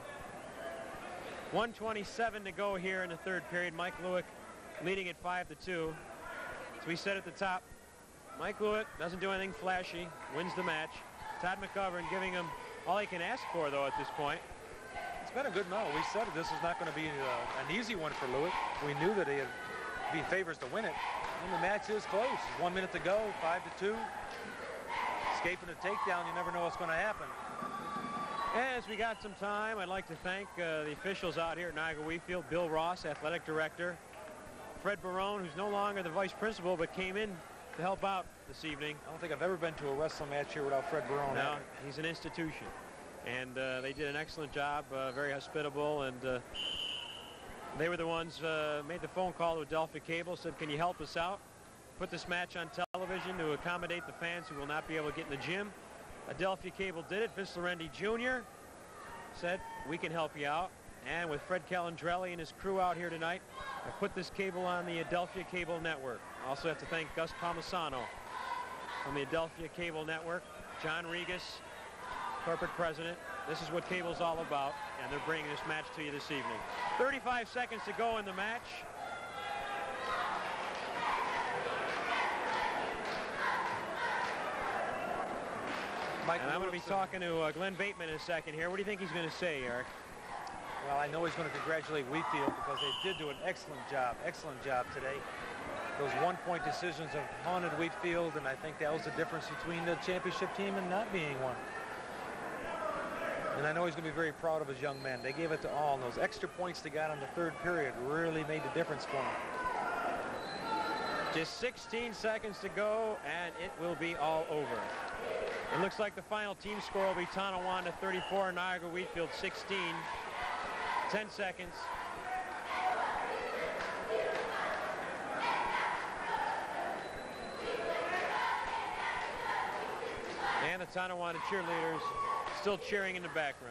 one twenty-seven to go here in the third period. Mike Lewick leading at five to two. As we said at the top, Mike Lewick doesn't do anything flashy, wins the match. Todd McGovern giving him all he can ask for, though, at this point. It's been a good no. We said this is not going to be uh, an easy one for Lewick. We knew that he'd be favors to win it. And the match is close. One minute to go, five to two. Escaping a takedown, you never know what's going to happen. As we got some time, I'd like to thank uh, the officials out here at Niagara Wheatfield. Bill Ross, athletic director. Fred Barone, who's no longer the vice principal, but came in to help out this evening. I don't think I've ever been to a wrestling match here without Fred Barone. No, he's an institution. And uh, they did an excellent job, uh, very hospitable, and uh, they were the ones uh, made the phone call to Adelphia Cable, said, can you help us out? Put this match on television to accommodate the fans who will not be able to get in the gym. Adelphia Cable did it. Vince Lorendi Junior said, we can help you out. And with Fred Calandrelli and his crew out here tonight, I put this cable on the Adelphia Cable Network. I also have to thank Gus Palmisano from the Adelphia Cable Network, John Regas, corporate president. This is what cable's all about, and they're bringing this match to you this evening. thirty-five seconds to go in the match. Mike and I'm going to be talking to uh, Glenn Bateman in a second here. What do you think he's going to say, Eric? Well, I know he's going to congratulate Wheatfield because they did do an excellent job, excellent job today. Those one-point decisions have haunted Wheatfield, and I think that was the difference between the championship team and not being one. And I know he's going to be very proud of his young men. They gave it to all, and those extra points they got in the third period really made the difference for them. Just sixteen seconds to go, and it will be all over. It looks like the final team score will be Tonawanda thirty-four, Niagara Wheatfield sixteen. ten seconds. And the Tonawanda cheerleaders still cheering in the background.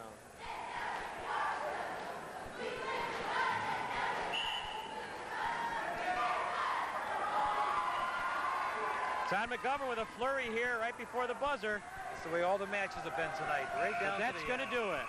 Todd McGovern with a flurry here right before the buzzer. That's the way all the matches have been tonight, right down but that's to going to do it.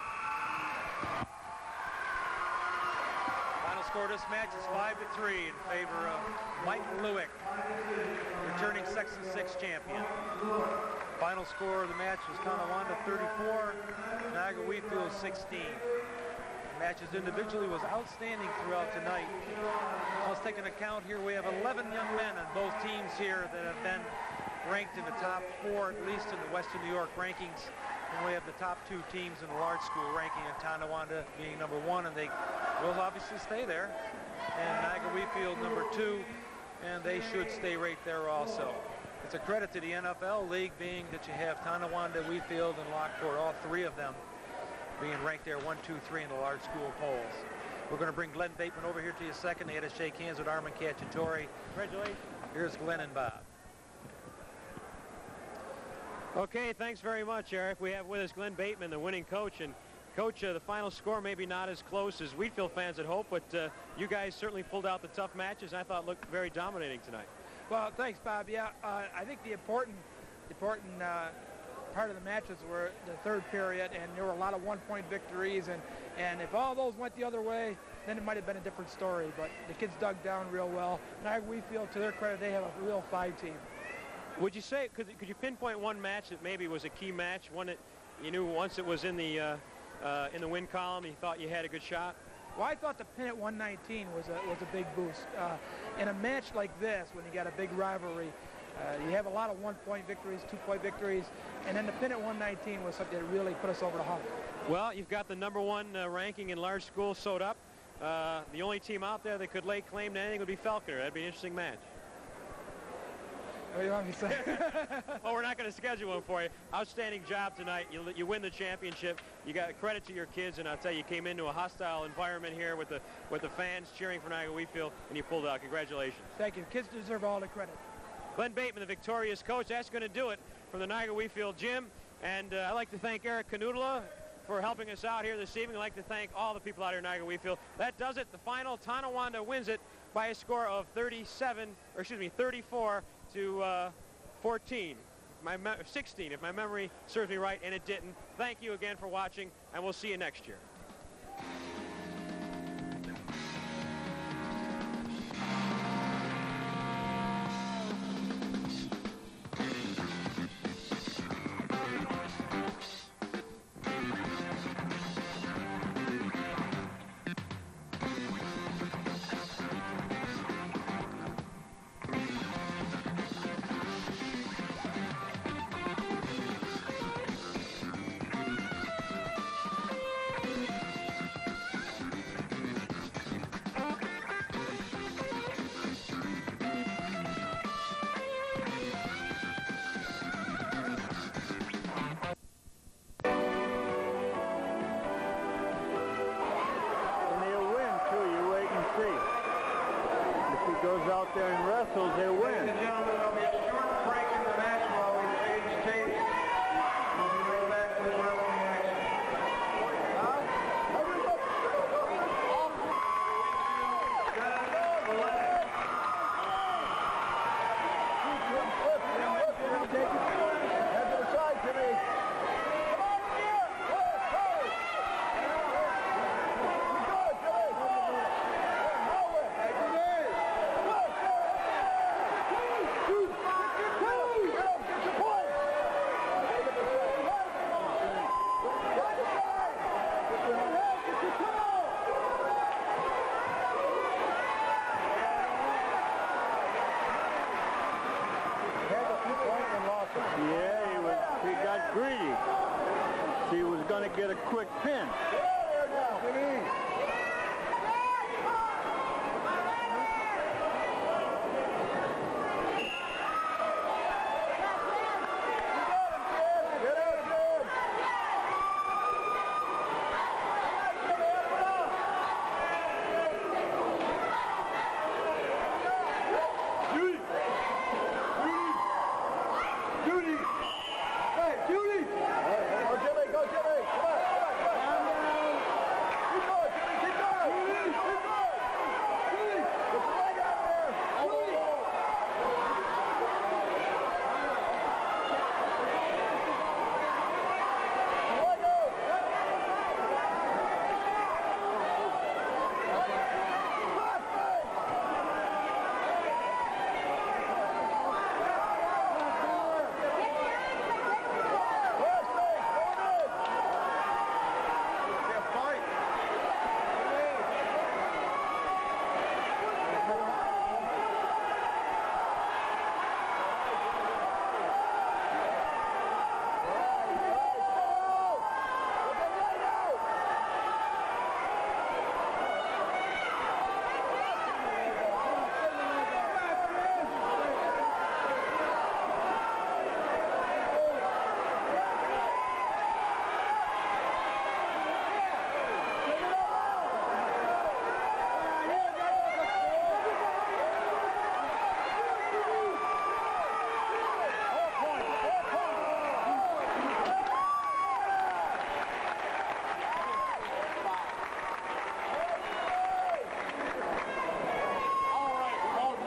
Final score of this match is five to three in favor of Mike Lewick, returning Section six champion. Final score of the match was Tonawanda thirty-four, Niagara Wheatfield sixteen. The matches individually was outstanding throughout tonight. Let's take an account here. We have eleven young men on both teams here that have been ranked in the top four, at least in the Western New York rankings. And we have the top two teams in the large school ranking, and Tonawanda being number one, and they will obviously stay there. And Niagara Wheatfield number two, and they should stay right there also. It's a credit to the N F L League being that you have Tonawanda, Wheatfield, and Lockport, all three of them being ranked there one, two, three in the large school polls. We're going to bring Glenn Bateman over here to you second. They had to shake hands with Armand Cacciatore. Congratulations. Here's Glenn and Bob. Okay, thanks very much, Eric. We have with us Glenn Bateman, the winning coach. And Coach, uh, the final score maybe not as close as Wheatfield fans had hoped, but uh, you guys certainly pulled out the tough matches. I thought looked very dominating tonight. Well, thanks, Bob. Yeah, uh, I think the important, important uh, part of the matches were the third period, and there were a lot of one-point victories, and, and if all those went the other way, then it might have been a different story. But the kids dug down real well. And we feel, to their credit, they have a real five team. Would you say, could, could you pinpoint one match that maybe was a key match, one that you knew once it was in the, uh, uh, in the win column, you thought you had a good shot? Well, I thought the pin at one nineteen was a, was a big boost. Uh, in a match like this, when you got a big rivalry, uh, you have a lot of one-point victories, two-point victories, and then the pin at one nineteen was something that really put us over the hump. Well, you've got the number one uh, ranking in large schools sewed up. Uh, the only team out there that could lay claim to anything would be Falconer. That'd be an interesting match. What do you want me to say? Well, we're not going to schedule one for you. Outstanding job tonight. You, you win the championship. You got credit to your kids, and I'll tell you, you came into a hostile environment here with the with the fans cheering for Niagara Wheatfield, and you pulled out. Congratulations. Thank you. Kids deserve all the credit. Glenn Bateman, the victorious coach. That's going to do it from the Niagara Wheatfield gym. And uh, I'd like to thank Eric Canutula for helping us out here this evening. I'd like to thank all the people out here in Niagara Wheatfield. That does it. The final, Tonawanda wins it by a score of thirty-seven, or excuse me, thirty-four to uh, fourteen. My sixteen, if my memory serves me right, and it didn't. Thank you again for watching, and we'll see you next year. Goes out there and wrestles, they win. Ladies and gentlemen, there'll be a short break in the match while we change tapes. We'll be right back with wrestling action. Head to the side to me. Yeah, he, was, he got greedy. He was going to get a quick pin.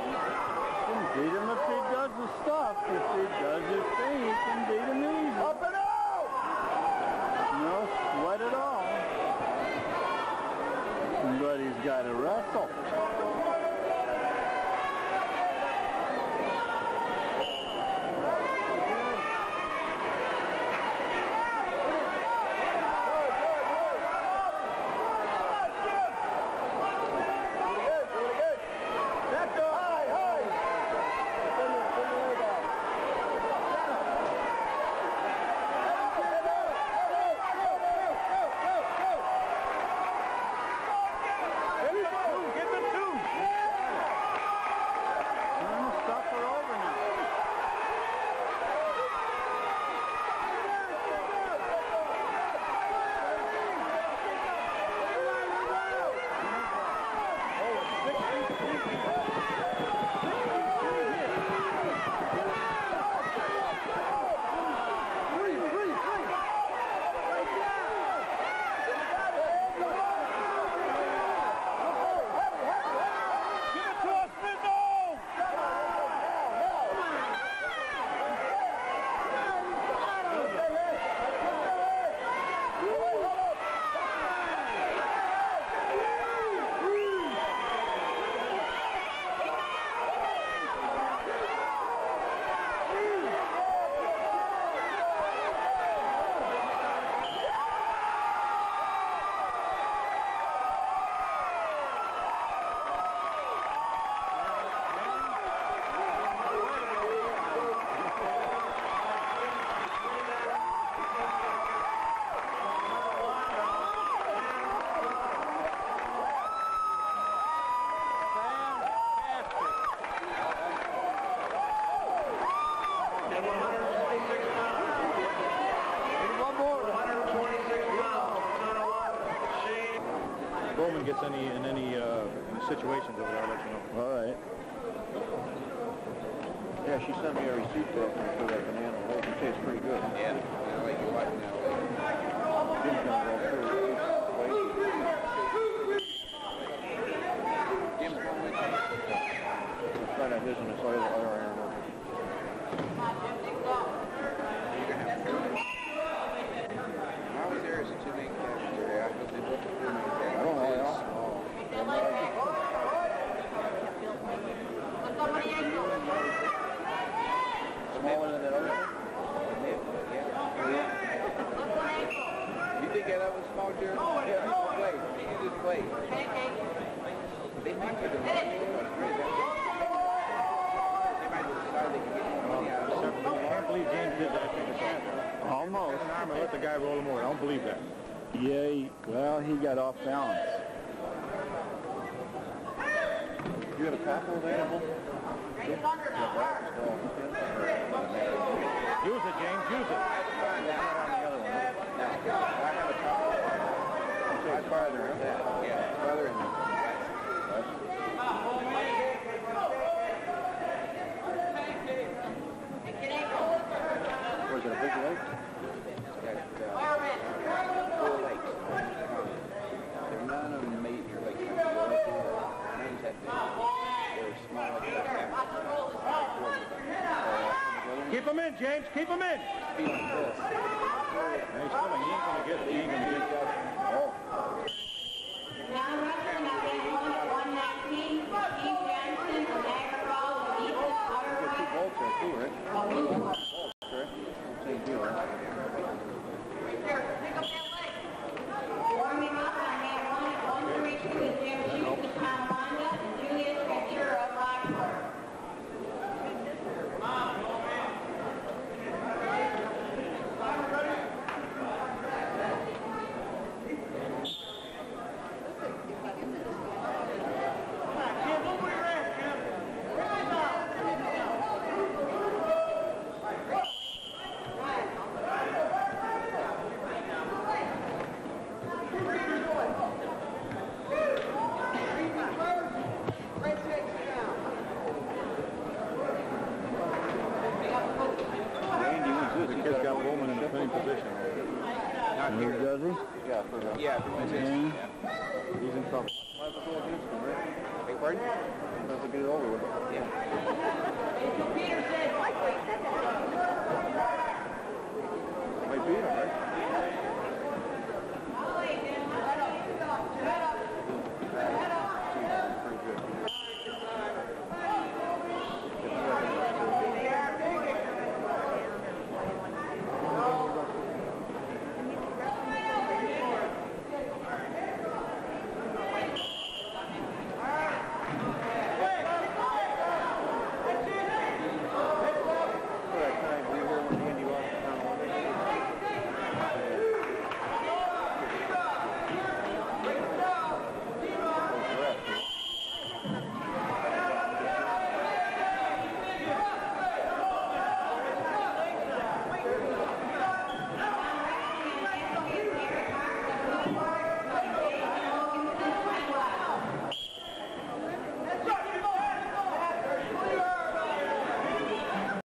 Beat him if he does the stuff. If he does his thing, he can beat him easy. Up and No sweat at all. But he's got to wrestle. Bowman gets any in any uh, situations over there, I'll let you know. All right. Yeah, she sent me a receipt for for that banana. Well, she tastes pretty good. Yeah, I like you watching that. Jim's gonna go through. Jim's going with me. Let's find out his and his other other iron workers. I was there as a two-man cafeteria. I was in the two-man cafeteria. I don't know, yeah. Smaller than that other one? You think that was small, Jerry? Yeah, he just played. He just played. They might be the one. They might decide they can get more money out of it. I can't believe James did that thing to Santa. Almost. An arm and let the guy roll him over. I don't believe that. Yeah, he, well, he got off balance. You got a tackle available? Use it, James. Use it. It's farther in there. Yeah, it's farther in there. Was it a big lake? Four lakes. They're none of them major lakes. Names that big. They're small lakes. Keep him in, James. Keep him in. Be like this. And he's coming. He ain't going to get it. He ain't going to get it. Oh. Now wrestling at one nineteen, Steve Johnson from Niagara Falls and Ethan Two Otterweiss. bolts there too, Rick. Oh, Correct? Same deal, right? pick up that leg. Warming up on man one at one thirty-two is Jim Hughes of Tonawanda and Julius Ventura of Rockford. The kid's got Bowman in a winning position. Not here. Does he? Yeah, for the... Yeah, for my Yeah. He's in trouble. Might as well go against him, Rick. Beg pardon? Might as well get it over with.